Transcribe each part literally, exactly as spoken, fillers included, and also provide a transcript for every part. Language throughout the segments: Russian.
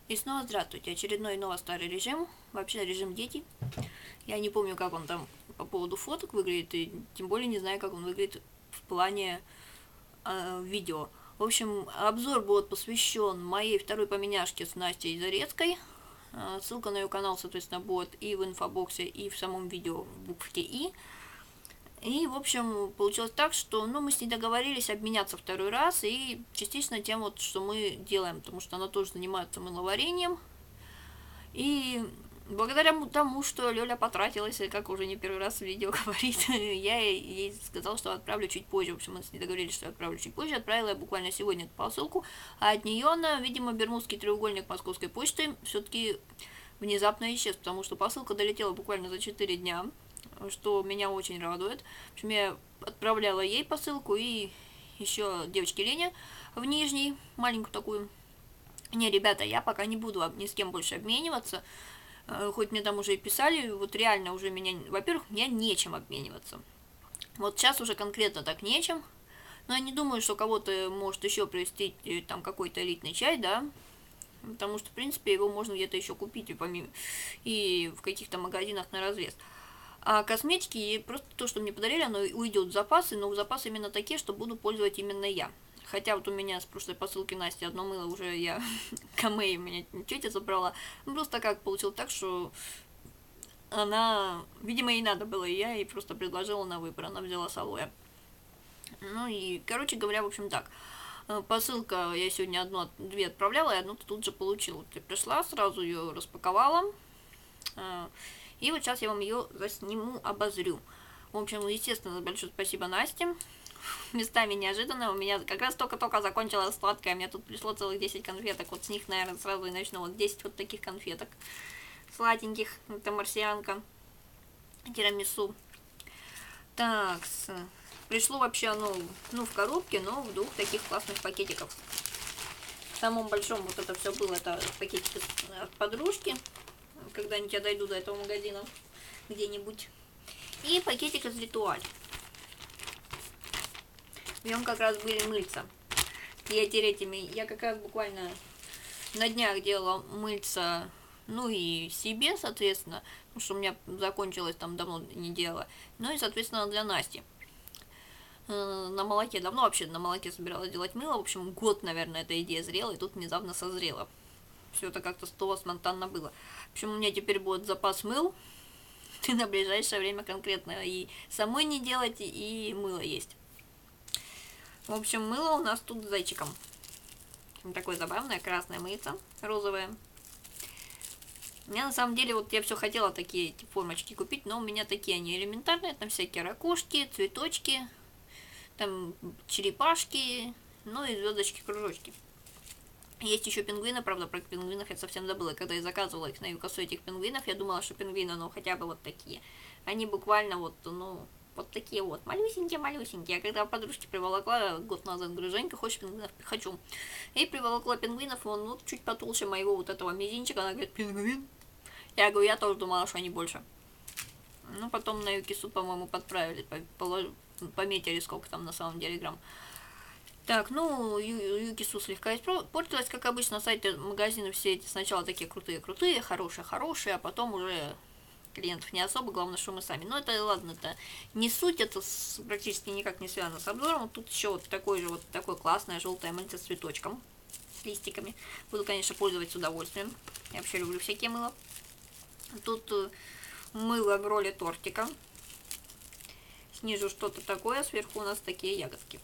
И снова здравствуйте. Очередной ново-старый режим. Вообще режим дети. Я не помню, как он там по поводу фоток выглядит, и тем более не знаю, как он выглядит в плане э, видео. В общем, обзор будет посвящен моей второй поменяшке с Настей Зарецкой. Э, ссылка на ее канал, соответственно, будет и в инфобоксе, и в самом видео в букве «И». И, в общем, получилось так, что ну, мы с ней договорились обменяться второй раз, и частично тем, вот, что мы делаем, потому что она тоже занимается мыловарением. И благодаря тому, что Лёля потратилась, и как уже не первый раз в видео говорит, я ей сказала, что отправлю чуть позже. В общем, мы с ней договорились, что я отправлю чуть позже. Отправила я буквально сегодня эту посылку, а от нее она, видимо, бермудский треугольник московской почты все-таки внезапно исчез, потому что посылка долетела буквально за четыре дня, что меня очень радует. В общем, я отправляла ей посылку и еще девочке Лене в Нижний, маленькую такую. Не, ребята, я пока не буду ни с кем больше обмениваться, хоть мне там уже и писали, вот реально уже меня, во-первых, мне нечем обмениваться. Вот сейчас уже конкретно так нечем, но я не думаю, что кого-то может еще привезти там какой-то элитный чай, да, потому что, в принципе, его можно где-то еще купить и, помимо, и в каких-то магазинах на развес. А косметики, просто то, что мне подарили, оно уйдет в запасы, но в запасы именно такие, что буду пользовать именно я. Хотя вот у меня с прошлой посылки Насти одно мыло уже я камей у меня тетя забрала. Ну, просто как получилось так, что она, видимо, ей надо было, и я ей просто предложила на выбор, она взяла с алоэ. Ну и, короче говоря, в общем так. Посылка я сегодня одну, две отправляла, и одну тут же получила. Вот я пришла, сразу ее распаковала. И вот сейчас я вам ее засниму, обозрю. В общем, естественно, большое спасибо Насте. Местами неожиданно. У меня как раз только-только закончилась сладкая. У меня тут пришло целых десять конфеток. Вот с них, наверное, сразу и начну. Вот десять вот таких конфеток сладеньких. Это марсианка. Тирамису. Так, пришло вообще оно, ну, в коробке, но в двух таких классных пакетиков. В самом большом вот это все было. Это пакетики от подружки. Когда-нибудь я дойду до этого магазина где-нибудь. И пакетик из Ритуаль. В нем как раз были мыльца. Я тереть ими. Я как раз буквально на днях делала мыльца, ну и себе, соответственно, потому что у меня закончилось там давно не делала. Ну и, соответственно, для Насти. На молоке, давно вообще на молоке собиралась делать мыло. В общем, год, наверное, эта идея зрела, и тут внезапно созрела. Все это как-то снова спонтанно было. В общем, у меня теперь будет запас мыл на ближайшее время конкретно. И самой не делать, и мыло есть. В общем, мыло у нас тут с зайчиком. Такое забавное, красное мыльце, розовое. У меня на самом деле, вот я все хотела такие эти формочки купить, но у меня такие они элементарные. Там всякие ракушки, цветочки, там черепашки, ну и звездочки, кружочки. Есть еще пингвины, правда, про пингвинов я совсем забыла. Когда я заказывала их на Юкосу, этих пингвинов, я думала, что пингвины, ну, хотя бы вот такие. Они буквально вот, ну, вот такие вот, малюсенькие-малюсенькие. Я когда подружке приволокла год назад, говорю, Женька, хочешь пингвинов? Хочу. И приволокла пингвинов, он, ну, чуть потолще моего вот этого мизинчика. Она говорит, пингвин? Я говорю, я тоже думала, что они больше. Ну, потом на Юкису, по-моему, подправили, пометили, сколько там на самом деле грамм. Так, ну, Юкису слегка испортилась, как обычно, сайты магазины все эти сначала такие крутые-крутые, хорошие-хорошие, а потом уже клиентов не особо, главное, что мы сами. Но это, ладно, это не суть, это с, практически никак не связано с обзором. Вот тут еще вот такой же, вот такое классное желтое мыльце с цветочком, с листиками. Буду, конечно, пользоваться с удовольствием. Я вообще люблю всякие мыла. Тут мыло в роли тортика. Снизу что-то такое, сверху у нас такие ягодки.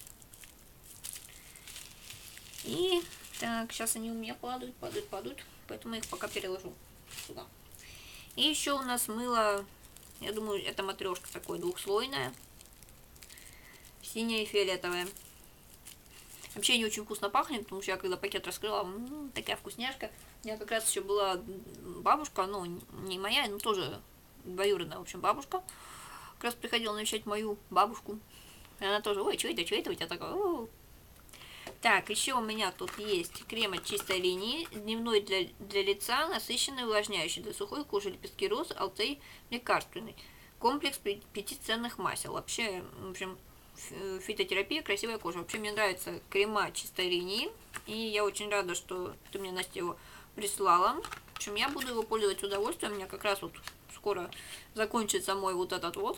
И так, сейчас они у меня падают, падают, падают, поэтому я их пока переложу сюда. И еще у нас мыло, я думаю, это матрешка такое двухслойное, синяя и фиолетовая. Вообще не очень вкусно пахнет, потому что я когда пакет раскрыла, м-м, такая вкусняшка. У меня как раз еще была бабушка, ну не моя, но тоже двоюродная, в общем, бабушка. Как раз приходила навещать мою бабушку. И она тоже, ой, что это, что это у тебя такое? У-у-у. Так, еще у меня тут есть крем от чистой линии, дневной для, для лица, насыщенный, увлажняющий для сухой кожи, лепестки роз, алтей, лекарственный. Комплекс пяти ценных масел. Вообще, в общем, фитотерапия, красивая кожа. Вообще мне нравятся крема чистой линии. И я очень рада, что ты мне, Настя, его прислала. В общем, я буду его пользоваться с удовольствием. У меня как раз вот скоро закончится мой вот этот вот.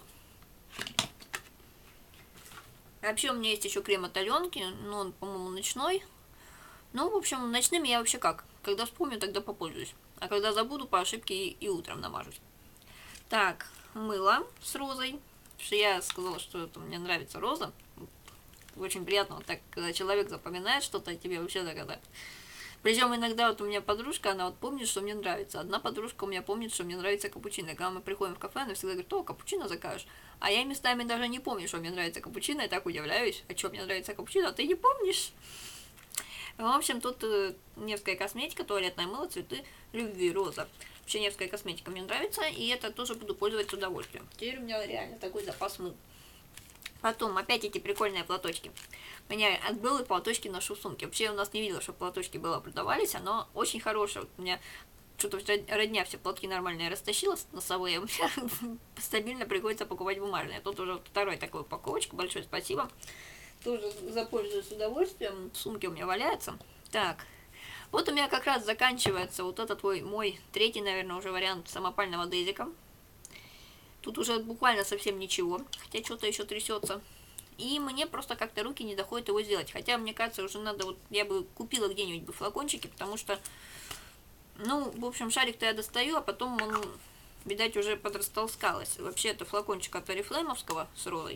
Вообще у меня есть еще крем от Аленки, но он, по-моему, ночной. Ну, в общем, ночным я вообще как? Когда вспомню, тогда попользуюсь. А когда забуду, по ошибке и, и утром намажусь. Так, мыло с розой. Потому что я сказала, что это, мне нравится роза. Очень приятно, вот так, когда человек запоминает что-то, и тебе вообще так это... Причем иногда вот у меня подружка, она вот помнит, что мне нравится. Одна подружка у меня помнит, что мне нравится капучино. Когда мы приходим в кафе, она всегда говорит: о, капучино закажешь. А я местами даже не помню, что мне нравится капучино. Я так удивляюсь. А что мне нравится капучино? А ты не помнишь? В общем, тут э, Невская косметика, туалетное мыло, цветы любви, роза. Вообще Невская косметика мне нравится, и это тоже буду пользоваться с удовольствием. Теперь у меня реально такой запас мыл. Потом опять эти прикольные платочки. У меня от белые платочки ношу в сумке. Вообще у нас не видела, что платочки было продавались, оно очень хорошее. Вот у меня что-то родня все платки нормальные растащила носовые, у меня стабильно приходится покупать бумажные. Тут уже второй такой упаковочка, большое спасибо. Тоже запользуюсь с удовольствием, в сумке у меня валяется. Так, вот у меня как раз заканчивается вот этот мой, мой третий, наверное, уже вариант самопального дезика. Тут уже буквально совсем ничего, хотя что-то еще трясется. И мне просто как-то руки не доходят его сделать. Хотя, мне кажется, уже надо, вот я бы купила где-нибудь бы флакончики, потому что, ну, в общем, шарик-то я достаю, а потом он, видать, уже подрастолкалась. Вообще, это флакончик от Oriflame с розой.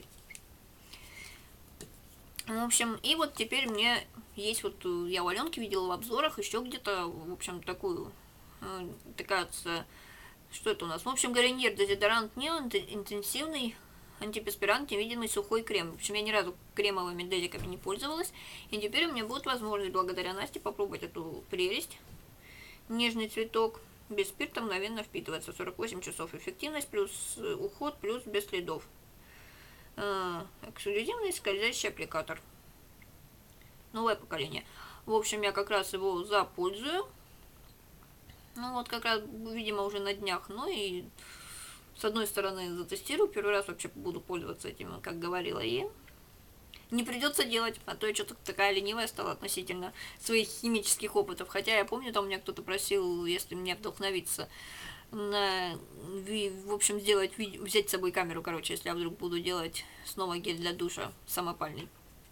В общем, и вот теперь мне есть вот, я у Аленки видела в обзорах, еще где-то, в общем, такую, такая, что это у нас? В общем, Гарниер дезодорант не интенсивный, антиперспирант, невидимый сухой крем. В общем, я ни разу кремовыми дезиками не пользовалась. И теперь у меня будет возможность, благодаря Насте, попробовать эту прелесть. Нежный цветок, без спирта, мгновенно впитывается. сорок восемь часов эффективность, плюс уход, плюс без следов. Эксклюзивный скользящий аппликатор. Новое поколение. В общем, я как раз его запользую. Ну вот как раз, видимо, уже на днях. Ну и с одной стороны затестирую. Первый раз вообще буду пользоваться этим, как говорила, и не придется делать. А то я что-то такая ленивая стала относительно своих химических опытов. Хотя я помню, там у меня кто-то просил, если мне вдохновиться, на, в общем, сделать, взять с собой камеру, короче, если я вдруг буду делать снова гель для душа самопальный.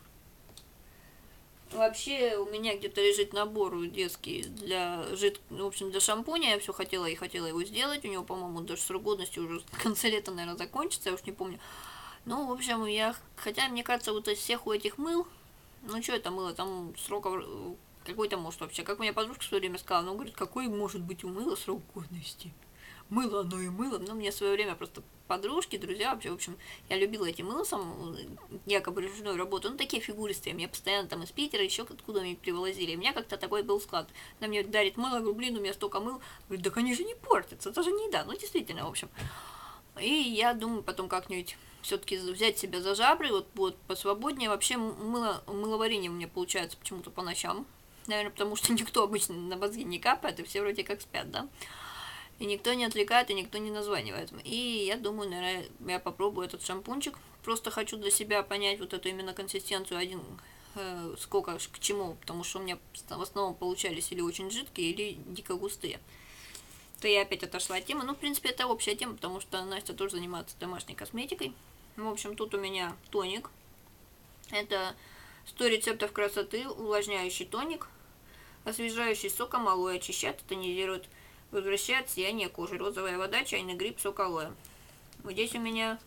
Вообще у меня где-то лежит набор детский для жид... в общем, для шампуня. Я все хотела и хотела его сделать. У него, по-моему, даже срок годности уже в конце лета, наверное, закончится, я уж не помню. Ну, в общем, я, хотя, мне кажется, вот из всех у этих мыл, ну, что это мыло, там срок какой-то может вообще. Как мне подружка в свое время сказала, ну, говорит, какой может быть у мыла срок годности? Мыло, оно и мыло. Но мне в свое время просто подружки, друзья, вообще, в общем, я любила эти мыла, сам, якобы ручную работу. Ну, такие фигуристые, мне постоянно там из Питера, еще откуда мне привозили. У меня как-то такой был склад. Она мне дарит мыло, говорю, блин, у меня столько мыл. Говорит, да, конечно, не портится, это же не еда. Ну, действительно, в общем. И я думаю, потом как-нибудь все-таки взять себя за жабры, вот будет посвободнее. Вообще, мыло, мыловарение у меня получается почему-то по ночам. Наверное, потому что никто обычно на мозги не капает, и все вроде как спят, да? И никто не отвлекает, и никто не названивает. И я думаю, наверное, я попробую этот шампунчик. Просто хочу для себя понять вот эту именно консистенцию, один, э, сколько, к чему. Потому что у меня в основном получались или очень жидкие, или дико густые. То я опять отошла от темы. Ну, в принципе, это общая тема, потому что Настя тоже занимается домашней косметикой. В общем, тут у меня тоник. Это сто рецептов красоты, увлажняющий тоник, освежающий соком алоэ, очищает, тонизирует, возвращает сияние кожи. Розовая вода, чайный гриб, сок алоэ. Вот здесь у меня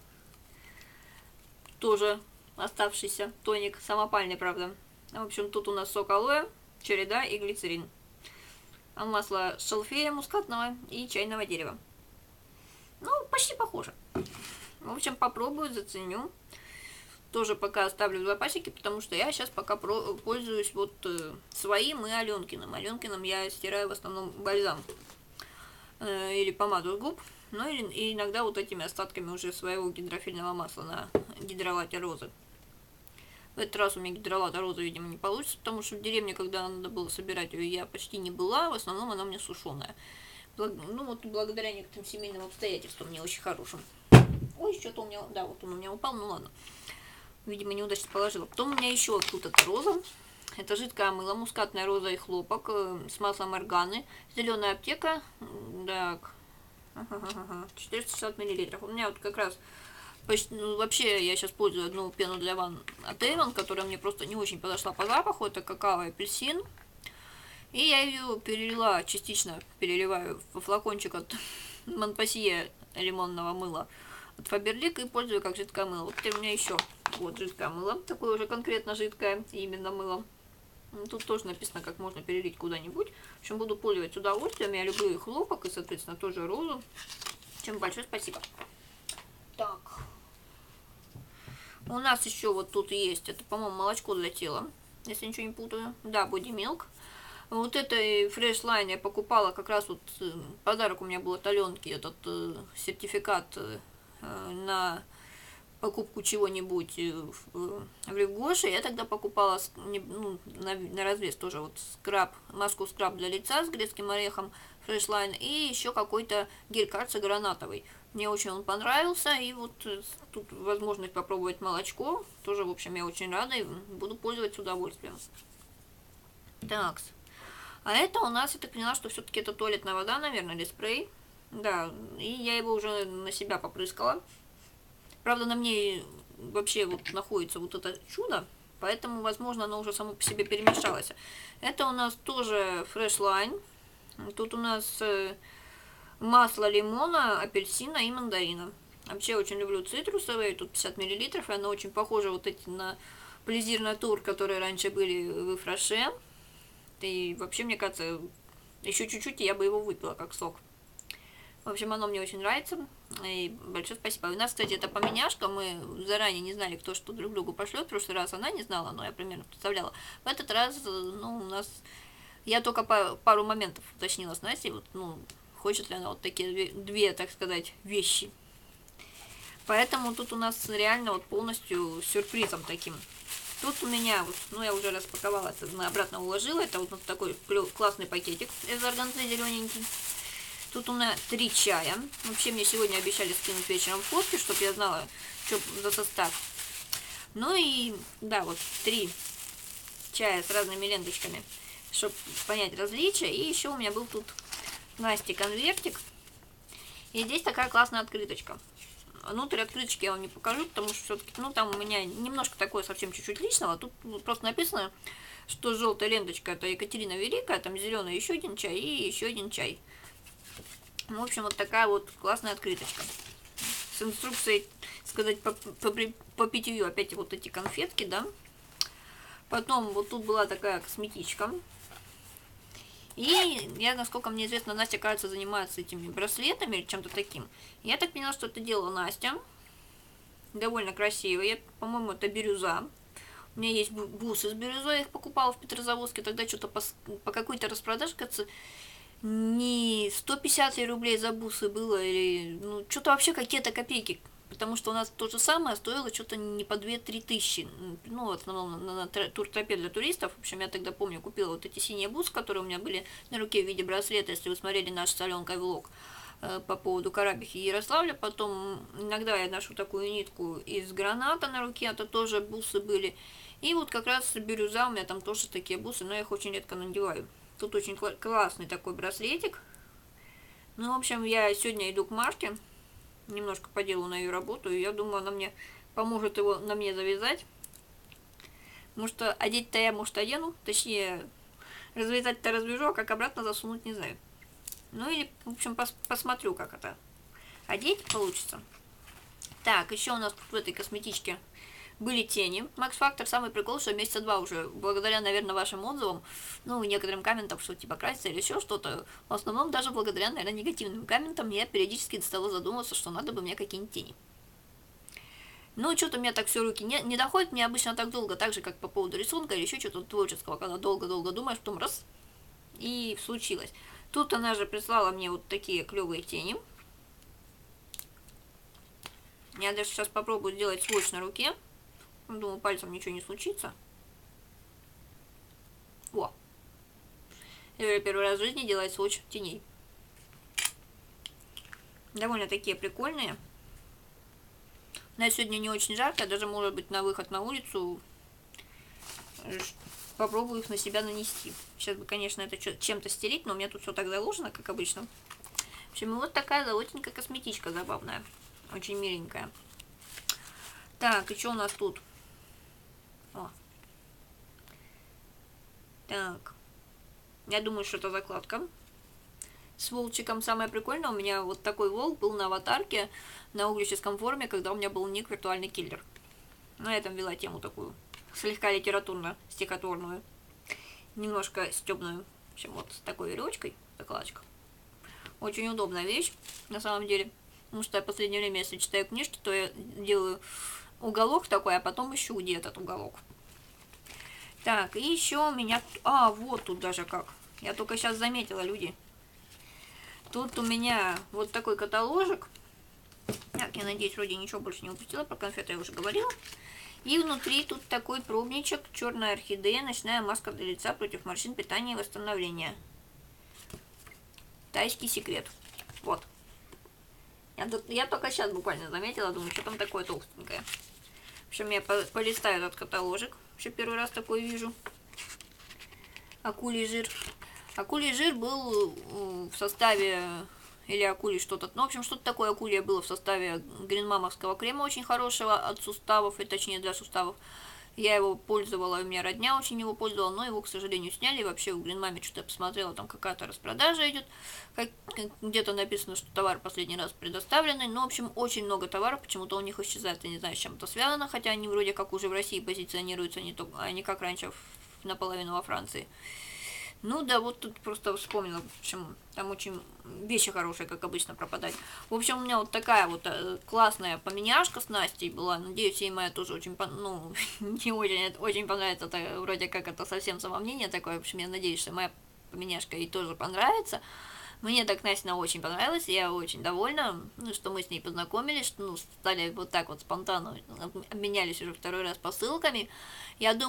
тоже оставшийся тоник, самопальный, правда. В общем, тут у нас сок алоэ, череда и глицерин. А масло шалфея мускатного и чайного дерева. Ну, почти похоже. В общем, попробую, заценю. Тоже пока оставлю в запасике, потому что я сейчас пока пользуюсь вот э, своим и Аленкиным. Аленкиным я стираю в основном бальзам э, или помаду с губ, ну или и иногда вот этими остатками уже своего гидрофильного масла на гидролате розы. В этот раз у меня гидролата розы, видимо, не получится, потому что в деревне, когда надо было собирать ее, я почти не была, в основном она у меня сушеная. Благ... Ну вот благодаря некоторым семейным обстоятельствам не очень хорошим. Ой, что-то у меня, да, вот он у меня упал, ну ладно. Видимо, неудачно положила. Потом у меня еще вот тут это роза. Это жидкое мыло, мускатная роза и хлопок э, с маслом органы. Зеленая аптека. Так. четыреста шестьдесят миллилитров. У меня вот как раз почти, ну, вообще я сейчас пользую одну пену для ванн от Avon, которая мне просто не очень подошла по запаху. Это какао и апельсин. И я ее перелила, частично переливаю во флакончик от Монпассье лимонного мыла от Фаберлик и пользую как жидкое мыло. Вот теперь у меня еще вот жидкое мыло, такое уже конкретно жидкое, именно мыло. Тут тоже написано, как можно перелить куда-нибудь. В общем, буду пользоваться с удовольствием. Я люблю и хлопок, и, соответственно, тоже розу. Чем большое спасибо. Так. У нас еще вот тут есть, это, по-моему, молочко для тела, если ничего не путаю. Да, Body Milk. Вот это Fresh Line я покупала как раз вот, подарок у меня был от Аленки, этот э, сертификат э, на покупку чего-нибудь в, в Ревгоше. Я тогда покупала ну, на, на развес тоже вот скраб, маску скраб для лица с грецким орехом Fresh Line и еще какой-то гель, кажется, гранатовый. Мне очень он понравился, и вот тут возможность попробовать молочко. Тоже, в общем, я очень рада и буду пользоваться с удовольствием. Так. А это у нас, я так поняла, что все-таки это туалетная вода, наверное, или спрей. Да, и я его уже на себя попрыскала. Правда, на мне вообще вот находится вот это чудо, поэтому, возможно, оно уже само по себе перемешалось. Это у нас тоже Fresh Line. Тут у нас масло лимона, апельсина и мандарина. Вообще очень люблю цитрусовые, тут пятьдесят миллилитров, и оно очень похоже вот эти на Плезир Натур, которые раньше были в Фраше. И вообще, мне кажется, еще чуть-чуть, и я бы его выпила как сок. В общем, оно мне очень нравится. И большое спасибо. У нас, кстати, это поменяшка. Мы заранее не знали, кто что друг другу пошлет. В прошлый раз она не знала, но я примерно представляла. В этот раз, ну, у нас... Я только пару моментов уточнила с Настей. Вот, ну, хочет ли она вот такие две, две, так сказать, вещи. Поэтому тут у нас реально вот полностью сюрпризом таким. Тут у меня, вот, ну я уже распаковала, это обратно уложила. Это вот такой классный пакетик из органзы зелененький. Тут у меня три чая. Вообще мне сегодня обещали скинуть вечером фотки, чтобы я знала, что за состав. Ну и, да, вот три чая с разными ленточками, чтобы понять различия. И еще у меня был тут Насти конвертик. И здесь такая классная открыточка. Внутрь открыточки я вам не покажу, потому что все-таки, ну, там у меня немножко такое совсем чуть-чуть личного. Тут просто написано, что желтая ленточка это Екатерина Великая, там зеленый еще один чай и еще один чай. В общем, вот такая вот классная открыточка. С инструкцией, сказать, по, по, по питью опять вот эти конфетки, да. Потом вот тут была такая косметичка. И я, насколько мне известно, Настя, кажется, занимается этими браслетами или чем-то таким. Я так поняла, что это делала Настя. Довольно красивые. По-моему, это бирюза. У меня есть бусы с бирюзой, я их покупала в Петрозаводске. Тогда что-то по, по какой-то распродаже, кажется, не сто пятьдесят рублей за бусы было, или ну, что-то вообще какие-то копейки. Потому что у нас то же самое стоило что-то не по две-три тысячи. Ну, в основном на, на, на туртропе для туристов. В общем, я тогда помню, купила вот эти синие бусы, которые у меня были на руке в виде браслета, если вы смотрели наш с Аленкой влог э, по поводу Карабихи и Ярославля. Потом иногда я ношу такую нитку из граната на руке, это тоже бусы были. И вот как раз бирюза, у меня там тоже такие бусы, но я их очень редко надеваю. Тут очень классный такой браслетик. Ну, в общем, я сегодня иду к Машке. Немножко поделаю на ее работу, и я думаю, она мне поможет его на мне завязать. Может, одеть-то я, может, одену, точнее, развязать-то развяжу, а как обратно засунуть, не знаю. Ну, или, в общем, пос посмотрю, как это одеть получится. Так, еще у нас тут в этой косметичке были тени. Max Factor, самый прикол, что месяца два уже, благодаря, наверное, вашим отзывам, ну, некоторым комментам, что типа краситься или еще что-то, в основном даже благодаря, наверное, негативным комментам, я периодически стала задумываться, что надо бы мне какие-нибудь тени. Ну, что-то у меня так все руки не, не доходит, мне обычно так долго, так же, как по поводу рисунка или еще что-то творческого, когда долго-долго думаешь, потом раз, и случилось. Тут она же прислала мне вот такие клевые тени. Я даже сейчас попробую сделать сводч на руке. Думаю, пальцем ничего не случится. Во. Я первый раз в жизни делаю сводч теней. Довольно такие прикольные. На сегодня не очень жарко, даже, может быть, на выход на улицу попробую их на себя нанести. Сейчас бы, конечно, это чем-то стереть, но у меня тут все так заложено, как обычно. В общем, вот такая золотенькая косметичка забавная. Очень миленькая. Так, и что у нас тут? О. Так. Я думаю, что это закладка. С волчиком самое прикольное, у меня вот такой волк был на аватарке на углическом форуме, когда у меня был ник виртуальный киллер. На этом вела тему такую, слегка литературно-стихотворную, немножко стебную. В общем, вот с такой веревочкой, закладочка. Очень удобная вещь, на самом деле. Потому что я в последнее время, если читаю книжки, то я делаю уголок такой, а потом ищу, где этот уголок. Так, и еще у меня... А, вот тут даже как. Я только сейчас заметила, люди. Тут у меня вот такой каталожик. Так, я надеюсь, вроде ничего больше не упустила. Про конфеты я уже говорила. И внутри тут такой пробничек. Черная орхидея. Ночная маска для лица против морщин, питания и восстановления. Тайский секрет. Вот. Я, тут, я только сейчас буквально заметила. Думаю, что там такое толстенькое. В общем, я по полистаю этот каталожик. Вообще первый раз такой вижу. Акулий жир. Акулий жир был в составе, или акулий что-то, ну, в общем, что-то такое акулье было в составе гринмамовского крема, очень хорошего от суставов, и точнее для суставов. Я его пользовала, у меня родня очень его пользовала, но его, к сожалению, сняли. Вообще в Гринмаме что-то я посмотрела, там какая-то распродажа идет, где-то написано, что товар последний раз предоставленный. Ну, в общем, очень много товаров почему-то у них исчезает, я не знаю, с чем это связано, хотя они вроде как уже в России позиционируются, не, то, а не как раньше наполовину во Франции. Ну да, вот тут просто вспомнила, в общем, там очень вещи хорошие, как обычно, пропадать. В общем, у меня вот такая вот классная поменяшка с Настей была. Надеюсь, ей моя тоже очень, ну, не очень, очень понравится. Это вроде как это совсем самомнение такое. В общем, я надеюсь, что моя поменяшка ей тоже понравится. Мне так Настя очень понравилась, я очень довольна, ну, что мы с ней познакомились, что, ну, стали вот так вот спонтанно, обменялись уже второй раз посылками. Я думаю,